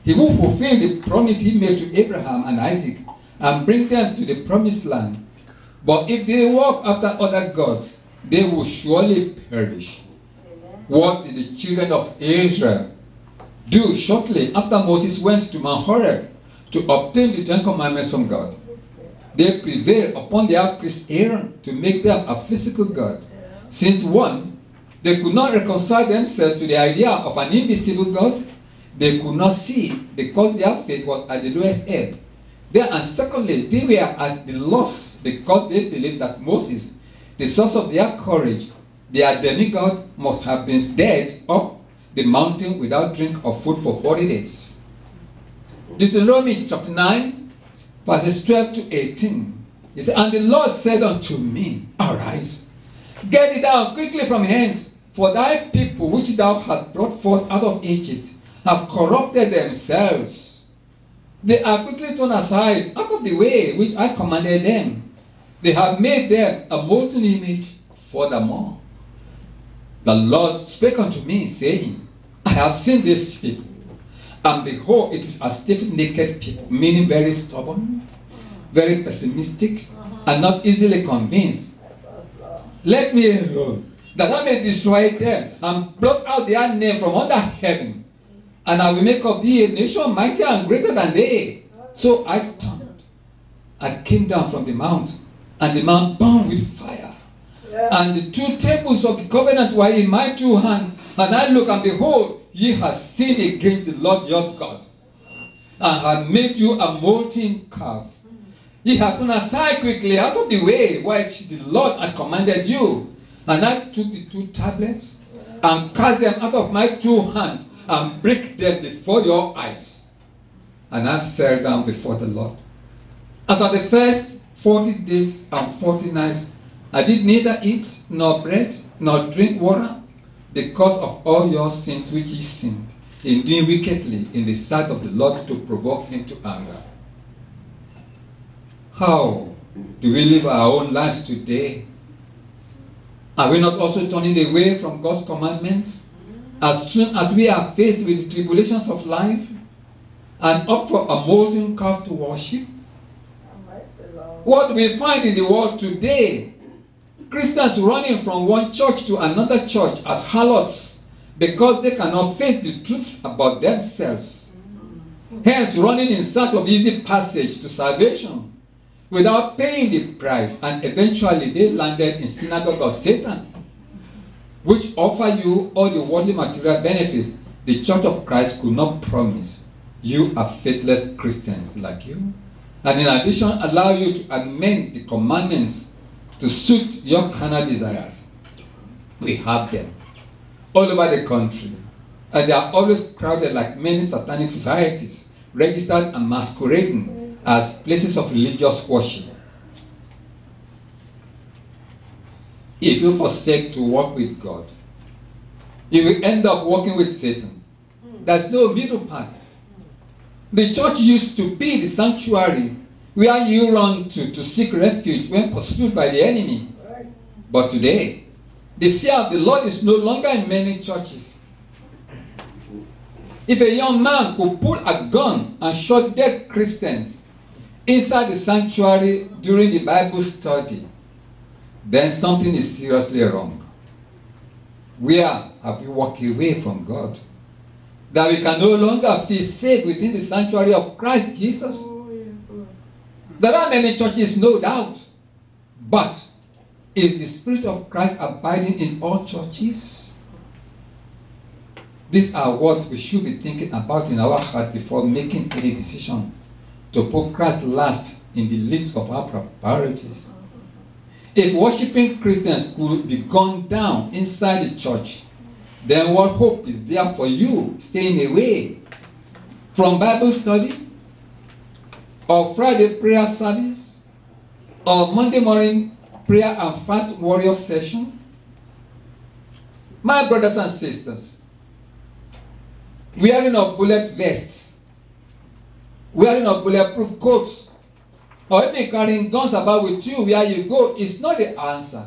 He will fulfill the promise he made to Abraham and Isaac and bring them to the promised land. But if they walk after other gods, they will surely perish. What did the children of Israel do shortly after Moses went to Mount Horeb to obtain the Ten Commandments from God? They prevailed upon their priest Aaron to make them a physical God. Since one, they could not reconcile themselves to the idea of an invisible God. They could not see because their faith was at the lowest ebb. And secondly, they were at the loss because they believed that Moses, the source of their courage, their demigod, must have been dead up the mountain without drink or food for 40 days. Deuteronomy chapter 9, verses 12 to 18. He said, "And the Lord said unto me, Arise, get thee down quickly from hence, for thy people which thou hast brought forth out of Egypt have corrupted themselves. They are quickly turned aside out of the way which I commanded them. They have made them a molten image. Furthermore, the Lord spake unto me, saying, I have seen this people, and behold, it is a stiff-necked people," meaning very stubborn, very pessimistic, and not easily convinced. "Let me alone, that I may destroy them, and blot out their name from under heaven. And I will make of thee a nation mightier and greater than they." So I turned. I came down from the mount, and the mount burned with fire. And the two tables of the covenant were in my two hands. And I looked, and behold, ye have sinned against the Lord your God, and have made you a molten calf. Ye have turned aside quickly out of the way which the Lord had commanded you. And I took the two tablets, and cast them out of my two hands, and break them before your eyes. And I fell down before the Lord. As at the first 40 days and 40 nights, I did neither eat nor bread nor drink water, because of all your sins which ye sinned in doing wickedly in the sight of the Lord, to provoke him to anger. How do we live our own lives today? Are we not also turning away from God's commandments as soon as we are faced with the tribulations of life, and opt for a molten calf to worship? What do we find in the world today? Christians running from one church to another church as harlots because they cannot face the truth about themselves. Hence, running in search of easy passage to salvation without paying the price, and eventually they landed in Synagogues of Satan, which offer you all the worldly material benefits the Church of Christ could not promise you, are faithless Christians like you, and in addition allow you to amend the commandments to suit your carnal desires. We have them all over the country, and they are always crowded like many Satanic Societies, registered and masquerading as places of religious worship. If you forsake to walk with God, you will end up walking with Satan. There's no middle path. The church used to be the sanctuary where you run to seek refuge when pursued by the enemy. But today, the fear of the Lord is no longer in many churches. If a young man could pull a gun and shoot dead Christians inside the sanctuary during the Bible study, then something is seriously wrong. Where have we walked away from God, that we can no longer feel safe within the sanctuary of Christ Jesus? There are many churches, no doubt, but is the Spirit of Christ abiding in all churches? These are what we should be thinking about in our heart before making any decision to put Christ last in the list of our priorities. If worshiping Christians could be gone down inside the church, then what hope is there for you staying away from Bible study, or Friday prayer service, or Monday morning prayer and fast warrior session? My brothers and sisters, wearing of bullet vests, wearing of bulletproof coats, or even carrying guns about with you where you go is not the answer.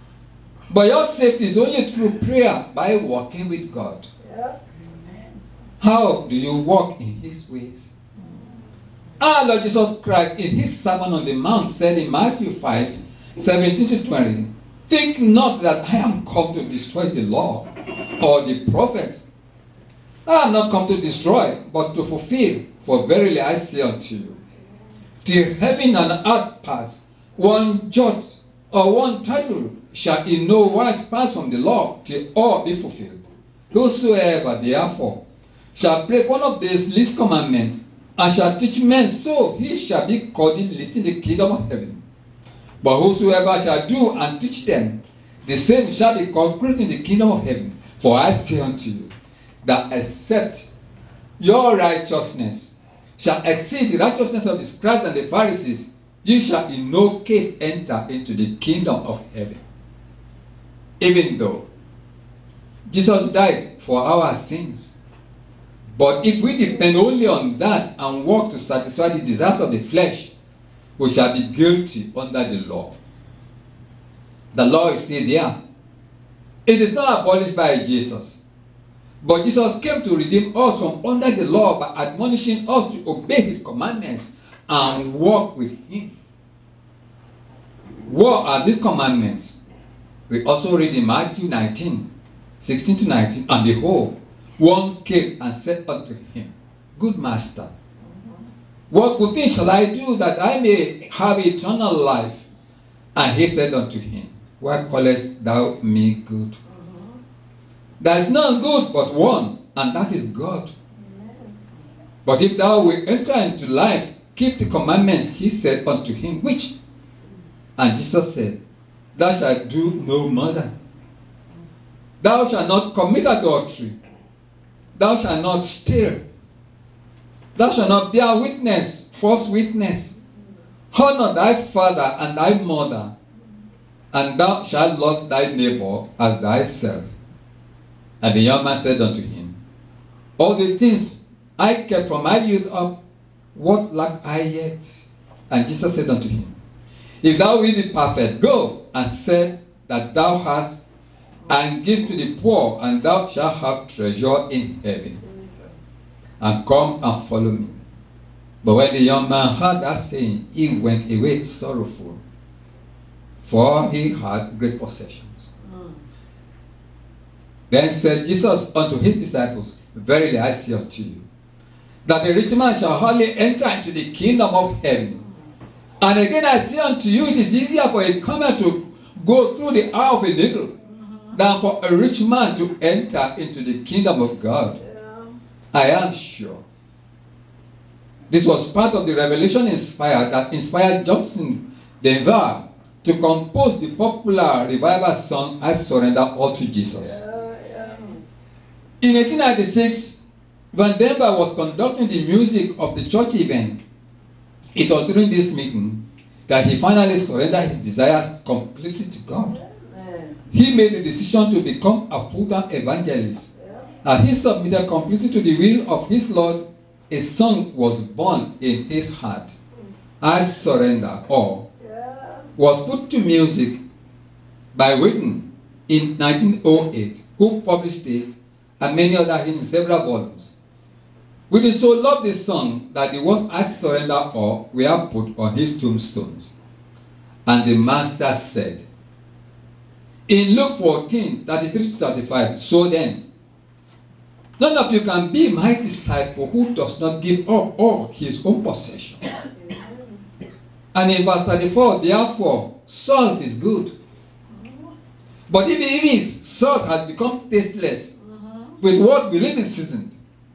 But your safety is only through prayer, by walking with God. How do you walk in his ways? Our Lord Jesus Christ, in his Sermon on the Mount, said in Matthew 5:17-20, think not that I am come to destroy the law or the prophets. I am not come to destroy, but to fulfill. For verily I say unto you, till heaven and earth pass, one jot or one tittle shall in no wise pass from the law till all be fulfilled. Whosoever therefore shall break one of these least commandments, and shall teach men so, he shall be called least in the kingdom of heaven. But whosoever shall do and teach them, the same shall be called great in the kingdom of heaven. For I say unto you, that except your righteousness shall exceed the righteousness of the scribes and the Pharisees, you shall in no case enter into the kingdom of heaven. Even though Jesus died for our sins, but if we depend only on that and work to satisfy the desires of the flesh, we shall be guilty under the law. The law is still there. It is not abolished by Jesus. But Jesus came to redeem us from under the law by admonishing us to obey his commandments and walk with him. What are these commandments? We also read in Matthew 19:16-19, and behold, one came and said unto him, Good master, what good thing shall I do that I may have eternal life? And he said unto him, Why callest thou me good? There is none good but one, and that is God. But if thou wilt enter into life, keep the commandments, he said unto him, which? And Jesus said, Thou shalt do no murder. Thou shalt not commit adultery. Thou shalt not steal. Thou shalt not bear witness, false witness. Honor thy father and thy mother, and thou shalt love thy neighbor as thyself. And the young man said unto him, All these things I kept from my youth up, what lack I yet? And Jesus said unto him, If thou wilt be perfect, go and sell that thou hast, and give to the poor, and thou shalt have treasure in heaven. And come and follow me. But when the young man heard that saying, he went away sorrowful, for he had great possessions. Then said Jesus unto his disciples, Verily I say unto you, that the rich man shall hardly enter into the kingdom of heaven. And again I say unto you, it is easier for a camel to go through the eye of a needle than for a rich man to enter into the kingdom of God. I am sure. This was part of the revelation that inspired Johnson Denver to compose the popular revival song, I Surrender All to Jesus. In 1896, when Denver was conducting the music of the church event, it was during this meeting that he finally surrendered his desires completely to God. He made the decision to become a full-time evangelist. As he submitted completely to the will of his Lord, a song was born in his heart. I Surrender All was put to music by Whitney in 1908, who published this and many other hymns in several volumes. Whitney so loved this song that the words I Surrender All were put on his tombstones. And the master said, in Luke 14:33-35, so then, none of you can be my disciple who does not give up all his own possession. And in verse 34, therefore, salt is good. But if his salt has become tasteless, with what will it be seasoned?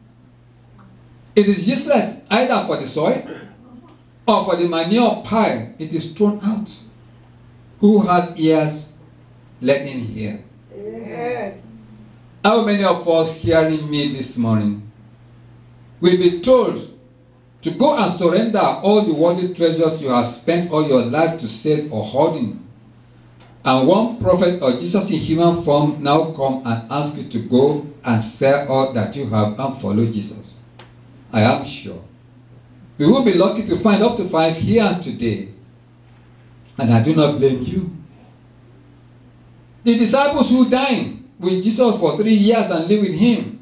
It is useless either for the soil or for the manure pile. It is thrown out. Who has ears, let him hear. Amen. How many of us hearing me this morning will be told to go and surrender all the worldly treasures you have spent all your life to save or hoarding, and one prophet or Jesus in human form now come and ask you to go and sell all that you have and follow Jesus? I am sure we will be lucky to find up to 5 here today, and I do not blame you. The disciples who dined with Jesus for 3 years and lived with him